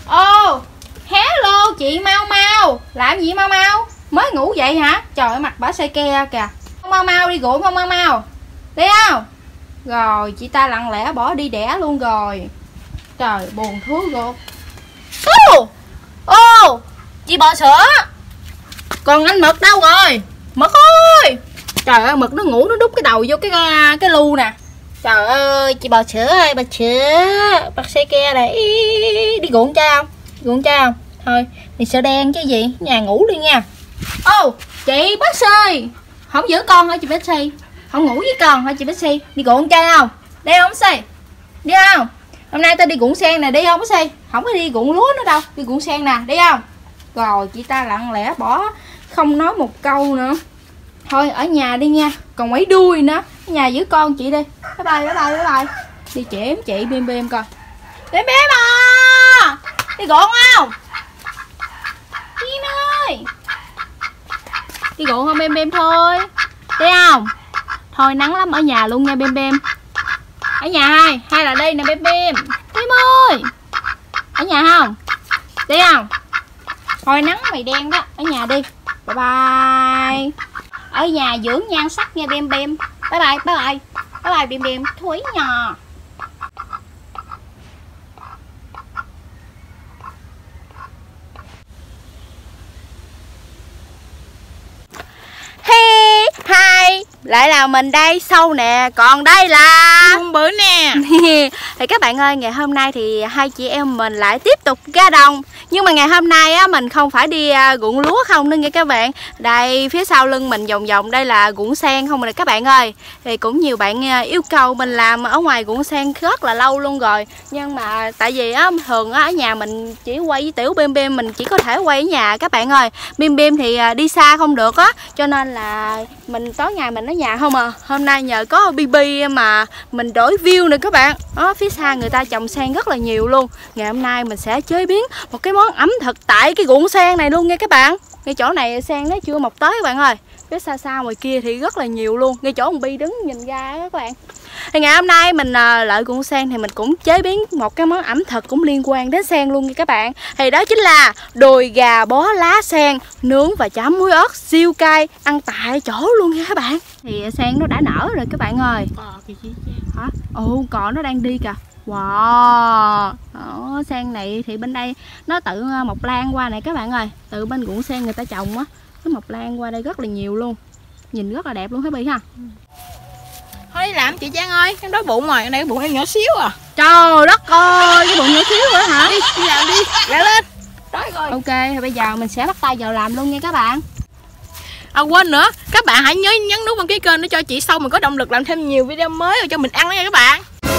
Ô, hello chị Mau Mau. Làm gì Mau Mau? Mới ngủ dậy hả? Trời ơi, mặt bả say ke kìa. Mau Mau đi ruộng không Mau Mau? Đi không? Rồi, chị ta lặng lẽ bỏ đi đẻ luôn rồi. Trời, buồn thú ruột. Ô, chị bò sữa. Còn anh Mực đâu rồi? Mực ơi. Trời ơi, Mực nó ngủ nó đút cái đầu vô cái lu nè. Trời ơi, chị bò sữa ơi, bò sữa. Bác xe ke này. Đi ruộng cho không? Ruộng cho không? Thôi, đi sữa đen chứ gì. Nhà ngủ đi nha. Ô, chị Bixi. Không giữ con hả chị Bixi? Không ngủ với con hả chị Bixi? Đi ruộng chơi không? Đi không Bixi? Đi không? Hôm nay tao đi ruộng sen nè, đi không Bixi? Không có đi ruộng lúa nữa đâu. Đi ruộng sen nè, đi không? Rồi chị ta lặng lẽ bỏ, không nói một câu nữa. Thôi ở nhà đi nha. Còn mấy đuôi nữa. Ở nhà giữ con chị đi. Bye bye. Đi chém chị Bim coi. Bim à, đi ruộng không? Bim ơi, đi ruộng không Bim thôi? Đi không? Thôi nắng lắm ở nhà luôn nha Bim. Ở nhà hay là đi nè Bim ơi. Ở nhà không? Đi không? Thôi nắng mày đen đó. Ở nhà đi. Bye bye. Ở nhà dưỡng nhan sắc nha Bim. Bye bye Bim Thúi nhò. Hi, lại là mình đây, Sâu nè. Còn đây là Bún bự nè. Thì các bạn ơi, ngày hôm nay thì hai chị em mình lại tiếp tục ra đồng. Nhưng mà ngày hôm nay á, mình không phải đi ruộng lúa không nữa nha các bạn. Đây phía sau lưng mình vòng vòng đây là ruộng sen không rồi các bạn ơi. Thì cũng nhiều bạn yêu cầu mình làm ở ngoài ruộng sen rất là lâu luôn rồi. Nhưng mà tại vì á, thường á, ở nhà mình chỉ quay với tiểu Bim mình chỉ có thể quay ở nhà các bạn ơi. Bim thì đi xa không được á, cho nên là mình tối ngày mình ở nhà không à. Hôm nay nhờ có BB mà mình đổi view nè các bạn. Đó, phía xa người ta trồng sen rất là nhiều luôn. Ngày hôm nay mình sẽ chế biến một cái món ẩm thực tại cái ruộng sen này luôn nha các bạn. Ngay chỗ này sen nó chưa mọc tới các bạn ơi. Phía xa xa ngoài kia thì rất là nhiều luôn. Ngay chỗ ông Bi đứng nhìn ra các bạn. Thì ngày hôm nay mình lại ruộng sen thì mình cũng chế biến một cái món ẩm thực cũng liên quan đến sen luôn nha các bạn. Thì đó chính là đùi gà bó lá sen nướng và chấm muối ớt siêu cay, ăn tại chỗ luôn nha các bạn. Thì sen nó đã nở rồi các bạn ơi. Hả? Ồ, cỏ nó đang đi kìa. Wow. Đó, sen này thì bên đây nó tự mọc lan qua này các bạn ơi. Từ bên ruộng sen người ta trồng á, nó mọc lan qua đây rất là nhiều luôn. Nhìn rất là đẹp luôn hả Bi ha. Thôi đi làm chị Trang ơi, em đói bụng rồi, cái này bụng em nhỏ xíu à. Trời đất ơi, cái bụng nhỏ xíu nữa hả? Đi làm đi, lẹ lên. Đói rồi. Ok, thì bây giờ mình sẽ bắt tay vào làm luôn nha các bạn. À quên nữa, các bạn hãy nhớ nhấn nút đăng ký kênh để cho chị Sâu mình có động lực làm thêm nhiều video mới rồi cho mình ăn đó nha các bạn.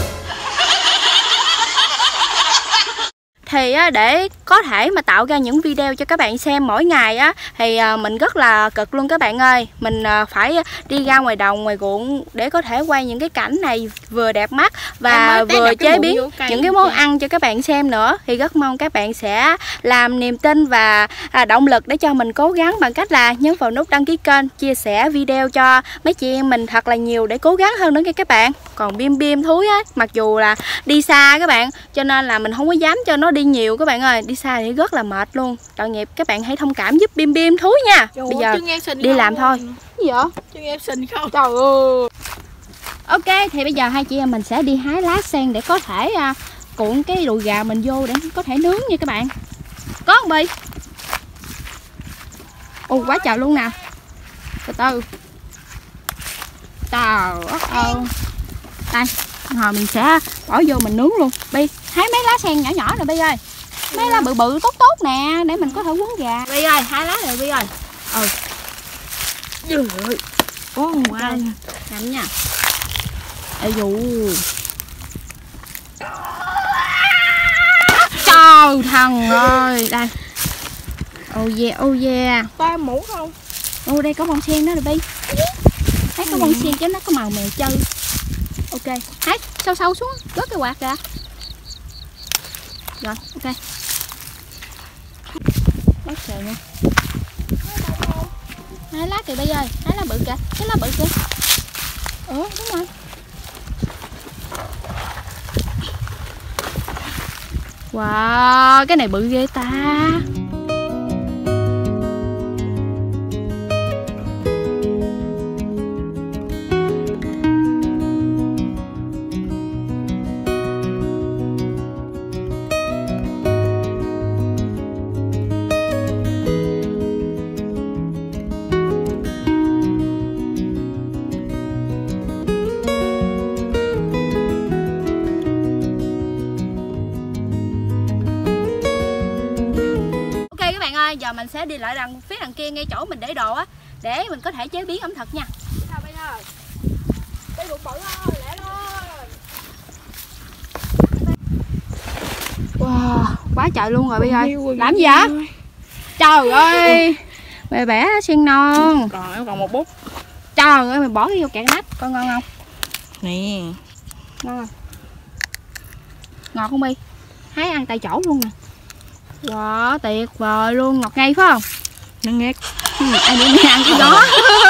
Thì để có thể mà tạo ra những video cho các bạn xem mỗi ngày á, thì mình rất là cực luôn các bạn ơi. Mình phải đi ra ngoài đồng, ngoài ruộng để có thể quay những cái cảnh này vừa đẹp mắt và vừa chế biến những cái món ăn cho các bạn xem nữa. Thì rất mong các bạn sẽ làm niềm tin và động lực để cho mình cố gắng bằng cách là nhấn vào nút đăng ký kênh, chia sẻ video cho mấy chị em mình thật là nhiều để cố gắng hơn nữa nha các bạn. Còn Bim Thúi á, mặc dù là đi xa các bạn, cho nên là mình không có dám cho nó đi nhiều các bạn ơi. Đi xa thì rất là mệt luôn. Tội nghiệp, các bạn hãy thông cảm giúp Bim Thúi nha. Bây giờ đi làm thôi. Gì vậy? Chứ em xinh không? Trời ơi. Ok, thì bây giờ hai chị em mình sẽ đi hái lá sen để có thể cuộn cái đùi gà mình vô để có thể nướng nha các bạn. Có không Bi? Ồ, quá trời luôn nè. Từ từ. Trời ơi. Đây, hồi mình sẽ bỏ vô mình nướng luôn. Bi, hái mấy lá sen nhỏ nhỏ rồi Bi ơi. Mấy lá bự bự tốt nè, để mình có thể quấn gà. Bi ơi, hái lá rồi Bi ơi. Ô, wow. Nhanh nha. Ê dù. Trời thằng ơi, đây. Oh yeah. Ba mũ không? Ô, đây có bông sen đó rồi Bi. Thấy có bông sen chứ nó có màu mè chơi. Ok, hái sâu xuống, rớt cái quạt ra. Rồi, ok. Bắt trời nha. Hái lá kìa Bi ơi, hái lá bự kìa, cái lá bự kìa. Đúng rồi. Wow, cái này bự ghê ta. Giờ mình sẽ đi lại phía đằng kia ngay chỗ mình để đồ á, để mình có thể chế biến ẩm thực nha. Sao bây giờ? Cái bụng bự thôi, lẹ thôi. Wow, quá trời luôn rồi bây giờ. Làm gì vậy? Trời ơi, mày bẻ sen non. Còn một bút. Trời ơi, mày bỏ vô kẹt nách, coi ngon không? Nè. Ngon không? Ngọt không Bi? Hái ăn tại chỗ luôn nè. Wow, tuyệt vời luôn, ngọt ngay phải không? Nó ngát. Ai để mày ăn cái đó.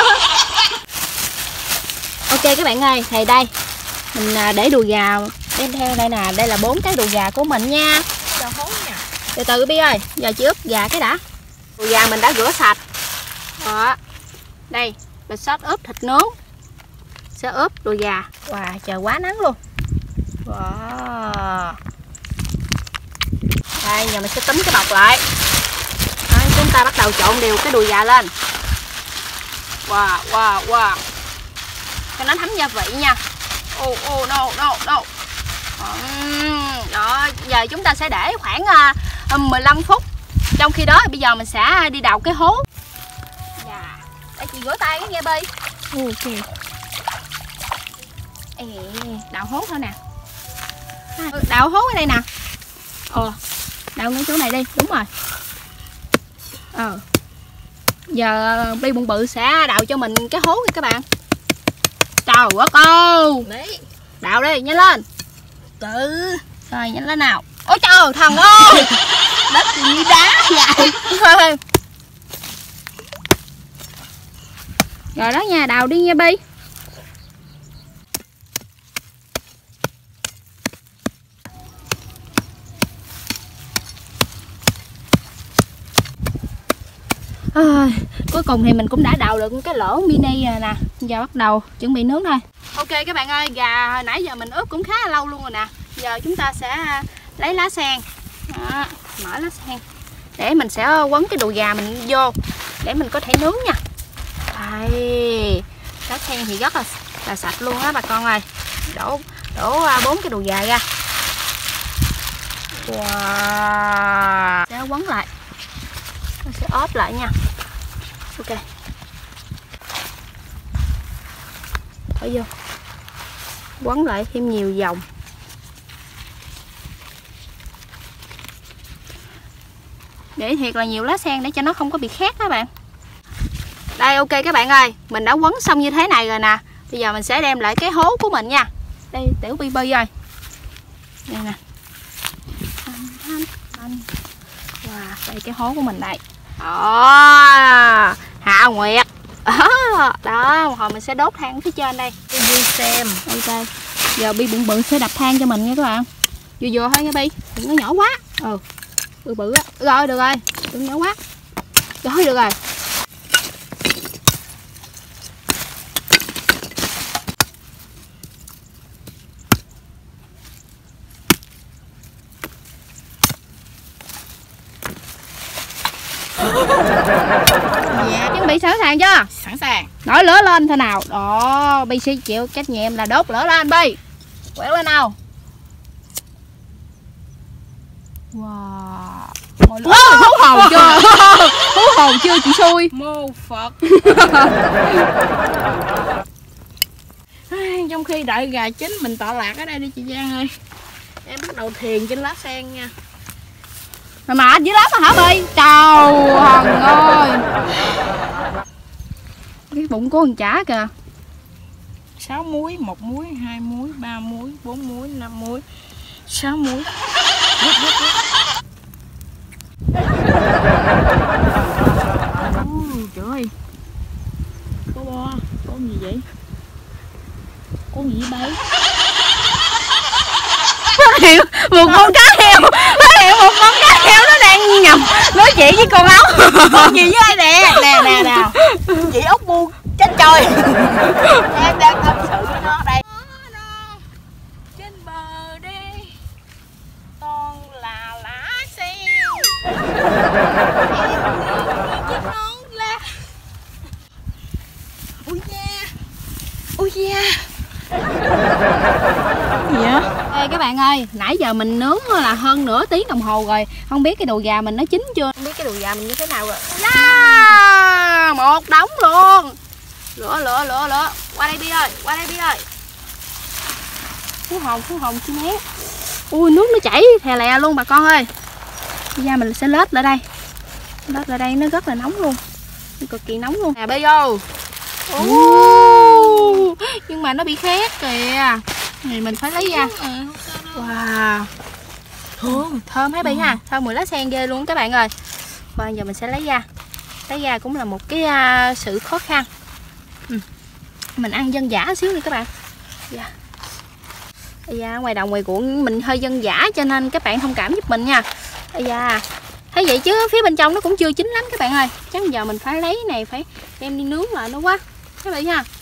Ok các bạn ơi, thì đây mình để đùi gà đem theo đây nè, đây là 4 cái đùi gà của mình nha. Cho hố nha. Từ từ Bi ơi, giờ chị ướp gà cái đã. Đùi gà mình đã rửa sạch. Đó. Đây, mình sốt ướp thịt nướng. Sẽ ướp đùi gà. Wow, trời quá nắng luôn. Wow. Đây, giờ mình sẽ túm cái bọc lại. Đó, chúng ta bắt đầu trộn đều cái đùi gà lên. Wow, wow, wow. Cho nó thấm gia vị nha. Oh, oh, no, no, no. Đó, giờ chúng ta sẽ để khoảng 15 phút. Trong khi đó bây giờ mình sẽ đi đào cái hố. Dạ. Để chị rửa tay cái nghe Bi. Ok. Đào hố thôi nè. Đào hố ở đây nè. Đào ngay chỗ này đi, đúng rồi. Giờ Bi bụng bự sẽ đào cho mình cái hố nha các bạn. Trời đất ơi. Đào đi, nhanh lên. Tự. Rồi, nhanh lên nào. Ôi trời, thần ơi. Đất gì đá vậy? Rồi đó nha, đào đi nha Bi. Cuối cùng thì mình cũng đã đào được cái lỗ mini rồi nè. Giờ bắt đầu chuẩn bị nướng thôi. Ok các bạn ơi, gà hồi nãy giờ mình ướp cũng khá là lâu luôn rồi nè. Giờ chúng ta sẽ lấy lá sen. Đó, mở lá sen để mình sẽ quấn cái đùi gà mình vô để mình có thể nướng nha. Đây, lá sen thì rất là sạch luôn á bà con ơi. Đổ 4 cái đùi gà ra. Wow. Sẽ quấn lại. Nó sẽ ốp lại nha. Ok. Bỏ vô. Quấn lại thêm nhiều vòng. Để thiệt là nhiều lá sen để cho nó không có bị khét các bạn. Đây ok các bạn ơi, mình đã quấn xong như thế này rồi nè. Bây giờ mình sẽ đem lại cái hố của mình nha. Đây tiểu Bi ơi. Đây nè. Wow, đây cái hố của mình đây. Đó, Hạ Nguyệt. Đó, một hồi mình sẽ đốt than phía trên đây. Đi xem. Ok. Giờ Bi bụng bự sẽ đập than cho mình nha các bạn. Vừa thôi nha Bi, đừng có nhỏ quá. Bự bự á. Rồi được rồi, đừng nhỏ quá. Rồi được rồi. Dạ, chuẩn bị sẵn sàng chưa? Sẵn sàng. Nổi lửa lên thôi nào. Đó, Bi sẽ chịu trách nhiệm là đốt lửa lên Bi. Quẹo lên nào. Wow. Hú hồn chưa? Hú hồn chưa chị xui. Mô Phật. Trong khi đợi gà chín mình tọa lạc ở đây đi chị Giang ơi. Em bắt đầu thiền trên lá sen nha. Mà dữ lắm mà hả Bi? Trời thần ơi. Cái bụng của con chả kìa. 6 muối, 1 muối, 2 muối, 3 muối, 4 muối, 5 muối, 6 muối. Trời ơi. Có bo, con gì vậy? Con gì bay? Một con cá heo. Ui da. Ui da. Gì vậy? Ê các bạn ơi, nãy giờ mình nướng là hơn nửa tiếng đồng hồ rồi. Không biết cái đùi gà mình nó chín chưa? Không biết cái đùi gà mình như thế nào rồi. Đó, một đống luôn. Lửa. Qua đây Bi ơi, Phú Hồng chi né. Ui, nước nó chảy thè lè luôn bà con ơi. Bây giờ mình sẽ lết lại đây. Nó rất là nóng luôn. Cực kỳ nóng luôn. Nè Bi vô. Nhưng mà nó bị khét kìa. Thì mình phải lấy ra. Wow, thơm hả Bi ha, thơm mùi lá sen ghê luôn các bạn ơi. Bây giờ mình sẽ lấy ra cũng là một cái sự khó khăn. Mình ăn dân dã xíu đi các bạn. Ngoài đồng ngoài ruộng mình hơi dân dã cho nên các bạn thông cảm giúp mình nha. Thấy vậy chứ phía bên trong nó cũng chưa chín lắm các bạn ơi. Chắc giờ mình phải lấy này, phải đem đi nướng lại nó quá các bạn ha.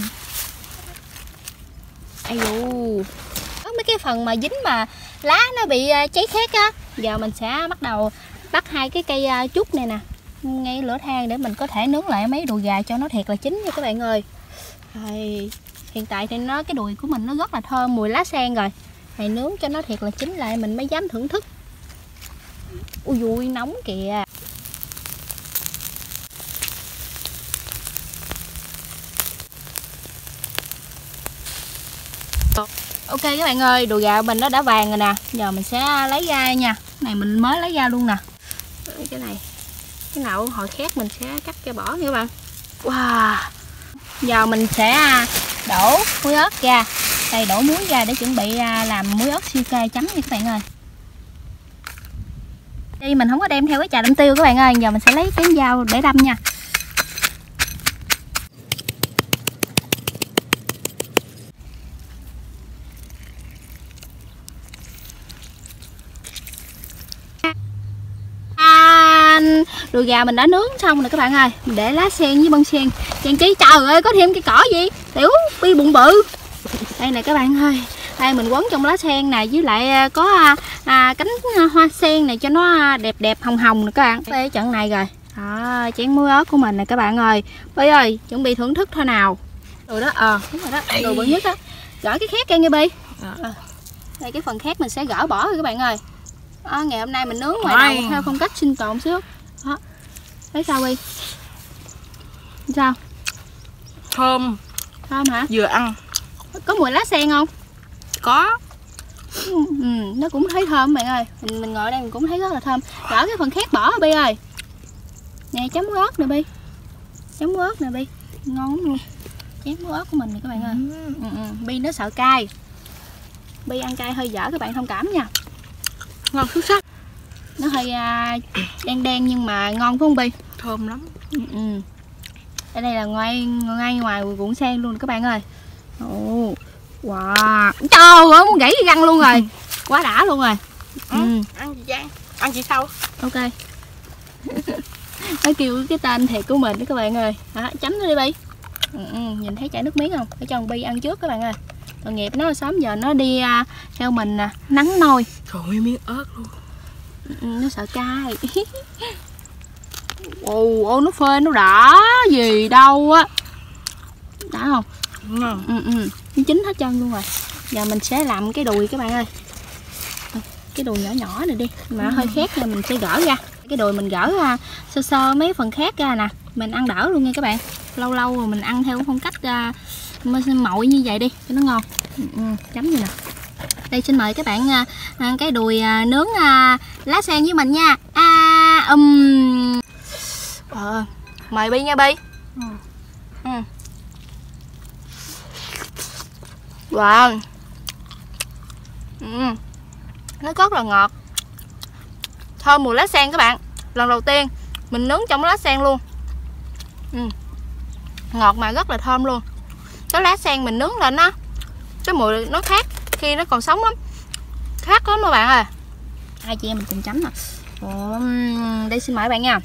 Có mấy cái phần mà dính mà lá nó bị cháy khét á. Giờ mình sẽ bắt đầu bắt hai cái cây trúc này nè ngay lửa than để mình có thể nướng lại mấy đùi gà cho nó thiệt là chín nha các bạn ơi. Hiện tại thì cái đùi của mình nó rất là thơm mùi lá sen rồi. Thì nướng cho nó thiệt là chín lại mình mới dám thưởng thức. Ui dui nóng kìa. Ok các bạn ơi, đùi gà mình nó đã vàng rồi nè. Giờ mình sẽ lấy ra nha. Này mình mới lấy ra luôn nè. Cái này, cái nào hồi khét mình sẽ cắt cho bỏ nha các bạn. Wow. Giờ mình sẽ đổ muối ớt ra. Đây, đổ muối ra để chuẩn bị làm muối ớt siêu cay chấm nha các bạn ơi. Đây mình không có đem theo cái chà đâm tiêu các bạn ơi. Giờ mình sẽ lấy cái dao để đâm nha. Đùi gà mình đã nướng xong rồi các bạn ơi. Mình để lá sen với bông sen trang trí. Trời ơi, có thêm cái cỏ gì tiểu Bi bụng bự. Đây nè các bạn ơi. Đây mình quấn trong lá sen này, với lại có cánh hoa sen này cho nó đẹp đẹp hồng hồng nè các bạn. Đây trận này rồi. Đó, chén muối ớt của mình nè các bạn ơi. Bi ơi, chuẩn bị thưởng thức thôi nào. Rồi đó, đúng rồi đó, đồ bự nhất á. Gỡ cái khét ra nghe Bi. Đây cái phần khét mình sẽ gỡ bỏ rồi các bạn ơi. Ngày hôm nay mình nướng ngoài đầu theo phong cách sinh tồn xíu. Đó. Thấy sao Bi? Sao? Thơm hả? Vừa ăn. Có mùi lá sen không? Có. Nó cũng thấy thơm bạn ơi. Mình ngồi đây mình cũng thấy rất là thơm. Gỡ cái phần khét bỏ Bi ơi. Nè chấm muối ớt nè Bi. Chấm muối ớt nè Bi. Ngon lắm luôn. Chém muối ớt của mình nè các bạn ơi. Bi nó sợ cay. Bi ăn cay hơi dở các bạn thông cảm nha. Ngon xuất sắc. Nó hơi đen đen nhưng mà ngon phải không Bi? Thơm lắm. Ở đây là ngay ngoài ruộng sen luôn các bạn ơi. Wow. Trời ơi muốn gãy cái răng luôn rồi. Quá đã luôn rồi. Ăn chị Giang. Ăn chị sau. Ok. Nó kêu cái tên thiệt của mình đó các bạn ơi. Chấm nó đi Bi. Nhìn thấy chảy nước miếng không? Để cho con Bi ăn trước các bạn ơi. Tội nghiệp nó sớm giờ nó đi theo mình nắng nôi. Trời miếng ớt luôn. Nó sợ cay. Ồ nó phê nó đã gì đâu á. Đã không? Ngon. Nó chín hết trơn luôn rồi. Giờ mình sẽ làm cái đùi các bạn ơi. Cái đùi nhỏ nhỏ này đi. Mà hơi khét nên mình sẽ gỡ ra. Cái đùi mình gỡ sơ sơ mấy phần khét ra nè. Mình ăn đỡ luôn nha các bạn. Lâu lâu rồi mình ăn theo phong cách mội như vậy đi cho nó ngon. Chấm gì nè. Đây xin mời các bạn cái đùi nướng lá sen với mình nha. Mời Bi nha Bi. Wow. Nó rất là ngọt. Thơm mùi lá sen các bạn. Lần đầu tiên mình nướng trong lá sen luôn. Ngọt mà rất là thơm luôn. Cái lá sen mình nướng lên á, cái mùi nó khác khi nó còn sống lắm. Khác lắm các bạn ơi. Hai chị em mình cùng chấm nè. Đây xin mời các bạn nha.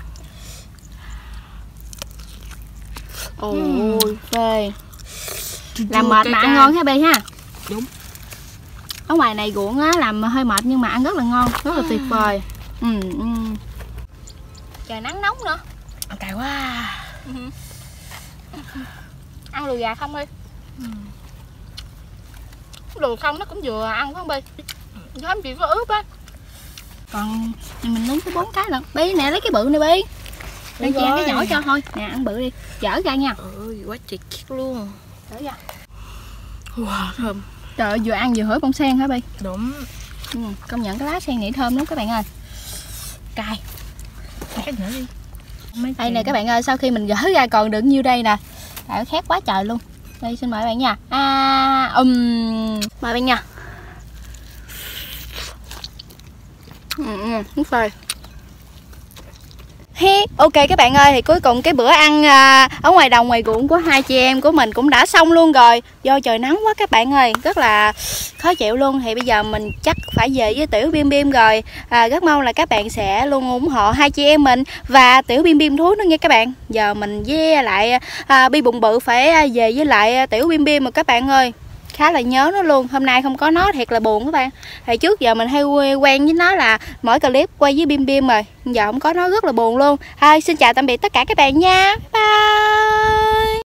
Ôi phê. Làm mệt mà ăn ngon ha Bi ha. Đúng. Ở ngoài này ruộng á làm hơi mệt nhưng mà ăn rất là ngon, rất là tuyệt vời. Trời nắng nóng nữa. Ăn cay quá. Ăn đùi gà không đi. Đùi không nó cũng vừa ăn phải không Bi? Thấy chị có ướp á. Còn mình nướng cái 4 cái lận. Bi nè lấy cái bự này Bi. Đang chị ăn cái nhỏ cho thôi. Nè ăn bự đi. Dở ra nha. Ôi quá trời chiếc luôn. Dở ra. Wow thơm. Trời ơi, vừa ăn vừa hửi bông sen hả Bi? Đúng. Công nhận cái lá sen này thơm lắm các bạn ơi. Cay. Cái nữa đi. Đây nè các bạn ơi, sau khi mình gỡ ra còn được nhiêu đây nè. Đã khét quá trời luôn. Đây xin mời bạn nha. Mời bạn nha. Nước phơi. Ok các bạn ơi, thì cuối cùng cái bữa ăn ở ngoài đồng ngoài ruộng của hai chị em của mình cũng đã xong luôn rồi. Do trời nắng quá các bạn ơi, rất là khó chịu luôn. Thì bây giờ mình chắc phải về với Tiểu Bim Bim rồi. Rất mong là các bạn sẽ luôn ủng hộ hai chị em mình và Tiểu Bim Bim thú nữa nha các bạn. Giờ mình với lại Bi Bụng Bự phải về với lại Tiểu Bim Bim rồi các bạn ơi. Khá là nhớ nó luôn, hôm nay không có nó thiệt là buồn các bạn. Thì trước giờ mình hay quen với nó là mỗi clip quay với Bim Bim rồi, giờ không có nó rất là buồn luôn. Xin chào tạm biệt tất cả các bạn nha, bye.